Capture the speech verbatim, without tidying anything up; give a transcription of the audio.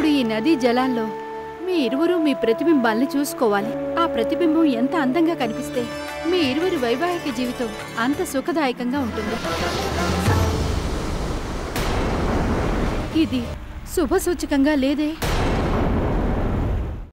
ఇప్పుడు ఈ నదీ జలాల్లో మీ ఇరువురు మీ ప్రతిబింబాల్ని చూసుకోవాలి. ఆ ప్రతిబింబం ఎంత అందంగా కనిపిస్తే మీ ఇరువురి వైవాహిక జీవితం అంత సుఖదాయకంగా ఉంటుంది. ఇది శుభసూచకంగా లేదే?